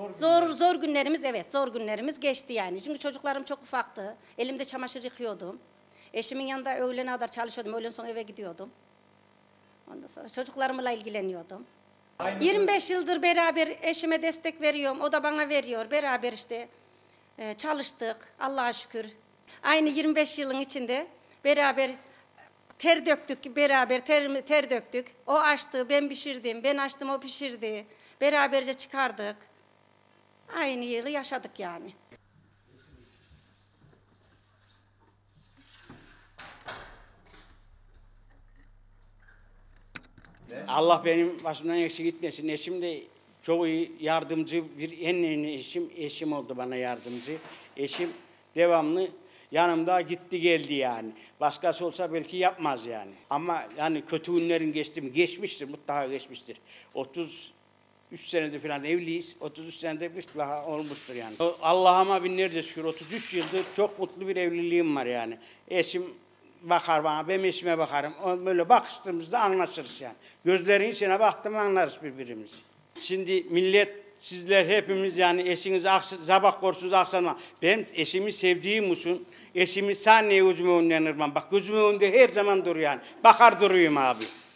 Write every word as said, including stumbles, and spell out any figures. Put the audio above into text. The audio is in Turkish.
Zor zor günlerimiz evet zor günlerimiz geçti yani. Çünkü çocuklarım çok ufaktı. Elimde çamaşır yıkıyordum. Eşimin yanında öğlene kadar çalışıyordum. Öğlen sonra eve gidiyordum. Ondan sonra çocuklarımla ilgileniyordum. Aynı yirmi beş yıldır beraber eşime destek veriyorum. O da bana veriyor. Beraber işte e, çalıştık. Allah'a şükür. Aynı yirmi beş yılın içinde beraber ter döktük. Beraber ter, ter döktük. O açtı, ben pişirdim. Ben açtım, o pişirdi. Beraberce çıkardık. Aynı yılı yaşadık yani. Allah benim başımdan eksik gitmesin. Eşim de çok iyi yardımcı, bir en önemli eşim, eşim oldu bana yardımcı. Eşim devamlı yanımda gitti geldi yani. Başkası olsa belki yapmaz yani. Ama yani kötü günlerin geçti mi? Geçmiştir, mutlaka geçmiştir. otuz üç senedir falan evliyiz. otuz üç senedir bir daha olmuştur yani. Allah'ıma binlerce şükür otuz üç yıldır çok mutlu bir evliliğim var yani. Eşim bakar bana, ben eşime bakarım. Böyle bakıştığımızda anlaşırız yani. Gözlerin içine baktım anlarız birbirimizi. Şimdi millet, sizler hepimiz yani eşiniz sabah korsunuz akşam. Ben eşimi sevdiğim için, eşimi saniye gözüme önüne. Bak gözüme önünde her zaman duruyor yani. Bakar duruyum abi.